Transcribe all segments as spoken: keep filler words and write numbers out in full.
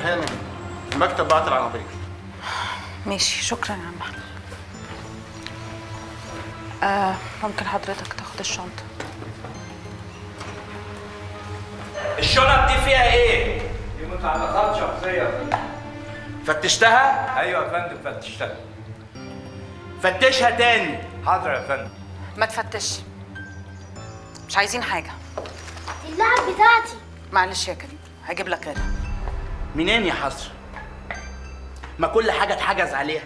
هانم المكتب بعت العربيه. ماشي، شكرا يا عم احمد. آه ممكن حضرتك تاخد الشنطه؟ الشنط دي فيها ايه؟ دي متعلقات شخصيه. فتشتها؟ ايوه يا فندم فتشتها. فتشها تاني. حاضر يا فندم. ما تفتش، مش عايزين حاجه. دي اللعب بتاعتي. معلش يا كريم، هجيب لك غيرها. منين يا حسره؟ ما كل حاجه اتحجز عليها.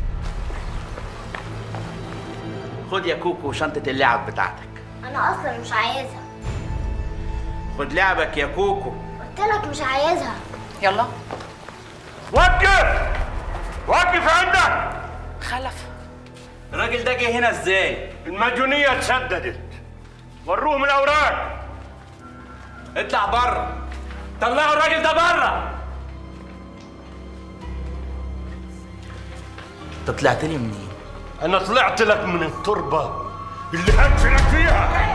خد يا كوكو شنطه اللعب بتاعتك. انا اصلا مش عايزها. خد لعبك يا كوكو. قلت لك مش عايزها. يلا وقف وقف عندك. خلف، الراجل ده جه هنا ازاي؟ المديونيه اتسددت. وروهم الاوراق. اطلع بره. طلعوا الراجل ده بره. انت طلعت لي منين؟ انا طلعت لك من التربه اللي هدفنك فيها.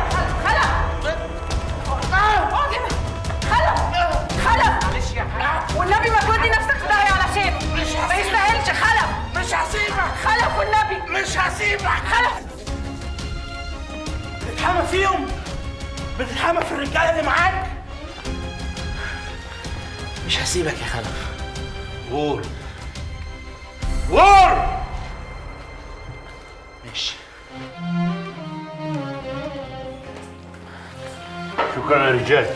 معلش يا حاج، والنبي ما تودي نفسك في داهيه علشان ما يستاهلش. خلف، مش هسيبك. خلف والنبي مش هسيبك. خلف. بتتحمى فيهم؟ بتتحمى في الرجاله اللي معاك؟ مش هسيبك يا خلف. غور غور. ماشي. شكرا يا رجال.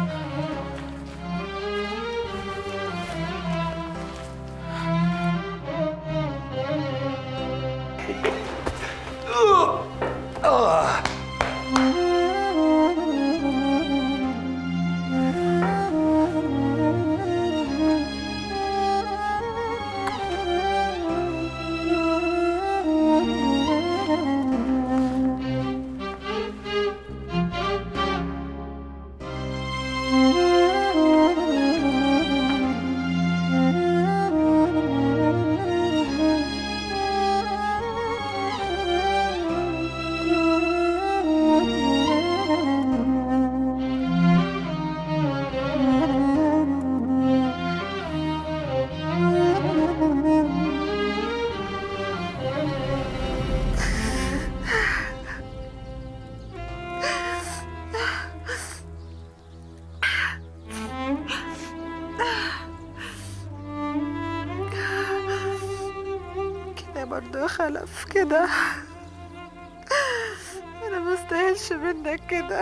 برضه يا خلف كده، انا ما استاهلش منك كده.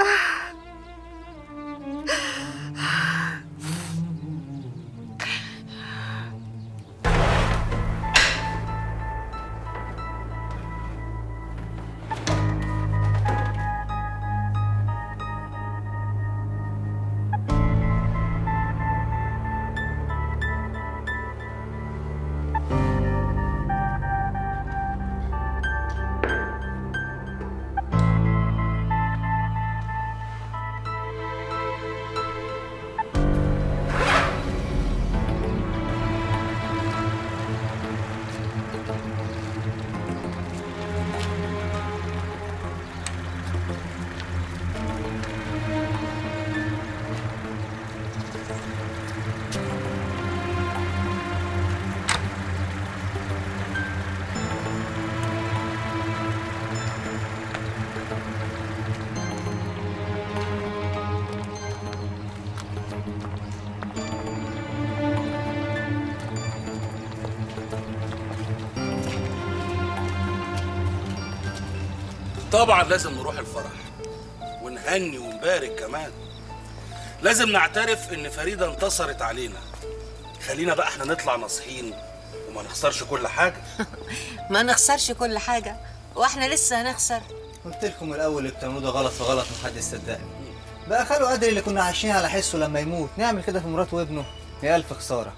طبعا لازم نروح الفرح ونهني ونبارك كمان. لازم نعترف ان فريدة انتصرت علينا. خلينا بقى احنا نطلع ناصحين وما نخسرش كل حاجة. ما نخسرش كل حاجة واحنا لسه هنخسر. قلت لكم الاول اللي بتعملوه ده غلط فغلط محدش صدقني. بقى خلوا قدري اللي كنا عايشين على حسه لما يموت نعمل كده في مراته وابنه؟ يا الف خساره.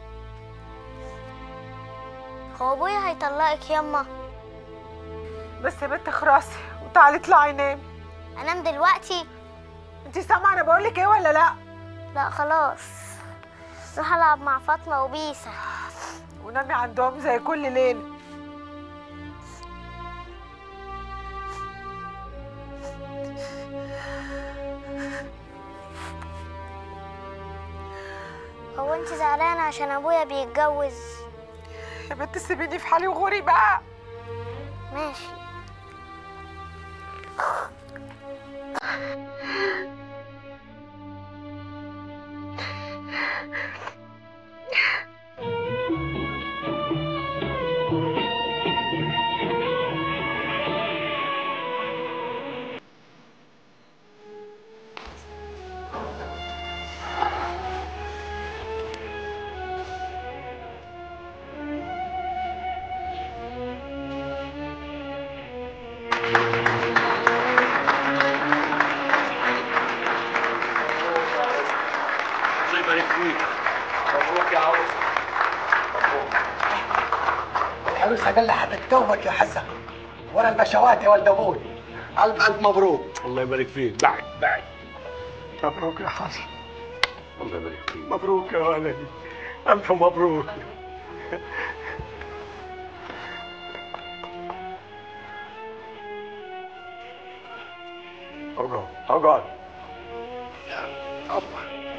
هو ابويا هيطلقك ياما؟ بس يا بنت خراسي وتعالي اطلعي نامي. انام دلوقتي؟ انت سامعه انا بقول لك ايه ولا لا؟ لا خلاص، روح العب مع فاطمه وبيسا ونامي عندهم زي كل ليله. هو انت زعلانة عشان ابويا بيتجوز؟ يا بنت سيبيني في حالي وغوري بقى. ماشي. مبروك يا عروس. مبروك. العروسة قال لها هتتجوز يا حسن ورا البشوات يا ولد ابوي. ألف ألف مبروك. الله يبارك فيك. بعد بعد. مبروك يا حسن. الله يبارك فيك. مبروك يا ولدي. ألف مبروك. اقعد اقعد. يا الله.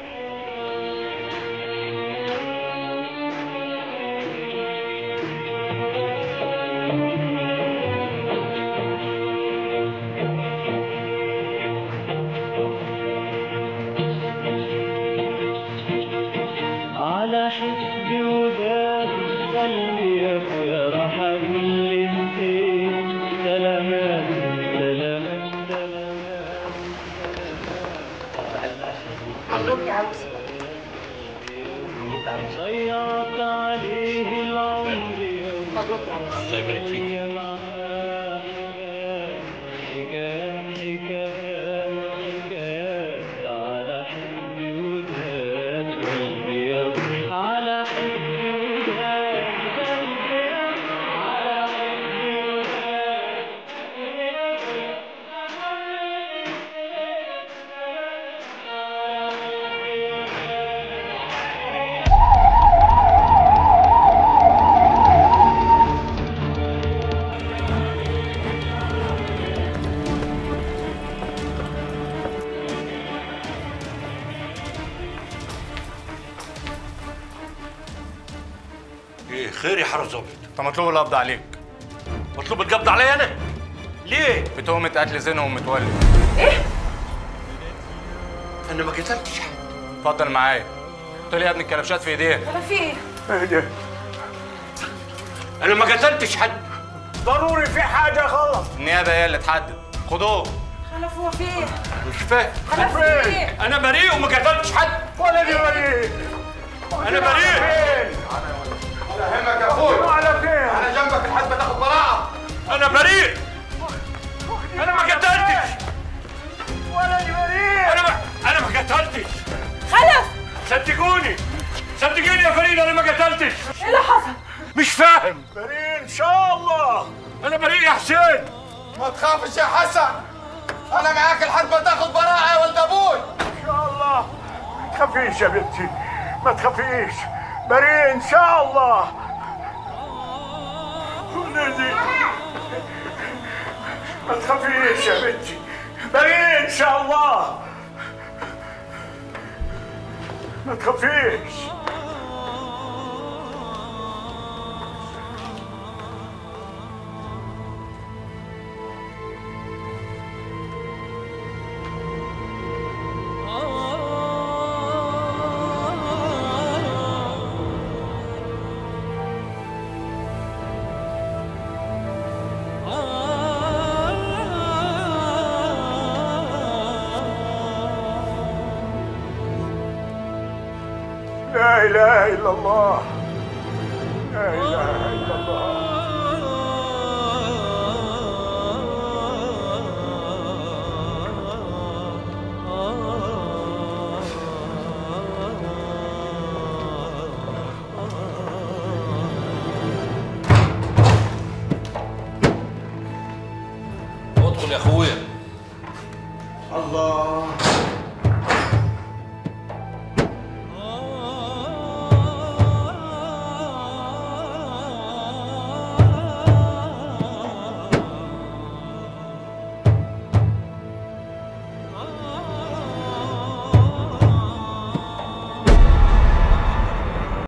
على حسبي وباب قلبي يا اخويا راح اقول للزين سلامات سلامات سلامات. مبروك يا عروسة. ضيعت عليه العمر يا مبروك يا عروسة. الله يبارك فيك. حكايات حكايات حكايات على حبي وداد قلبي يا على حبي وداد قلبي يا على حبي وداد. ايه خير يا حرس ظابط؟ انت مطلوب القبض عليك. مطلوب القبض عليا انا؟ ليه؟ بتهمة قتل زينهم ومتولي. انا ما قتلتش حد. اتفضل معايا. قلت لي يا ابني الكلبشات في ايديك. انا في ايه؟ ايه ده؟ انا ما قتلتش حد. ضروري في حاجة غلط. النيابة هي اللي تحدد. خدوه. خلف هو في ايه؟ مش فاهم. خلف في ايه؟ انا بريء وما قتلتش حد. ولدي بريء. انا بريء. فين؟ على همك يا اخوي. على فين؟ انا جنبك لحد ما تاخد براءة. انا بريء. انا ما قتلتش. ولدي بريء. انا ما انا ما قتلتش. خلف. صدقوني صدقيني يا فريد انا ما قتلتش. ايه اللي حصل؟ مش فاهم. بريء ان شاء الله. انا بريء يا حسين. ما تخافش يا حسن، انا معاك لحد ما تاخد براءة يا ولد ابوي. ان شاء الله. ما تخافيش يا بنتي، ما تخافيش. بريء ان شاء الله. ولدي ما تخافيش يا بنتي، بريء ان شاء الله. ما تخافيش. لا إله إلا الله. لا إله إلا الله.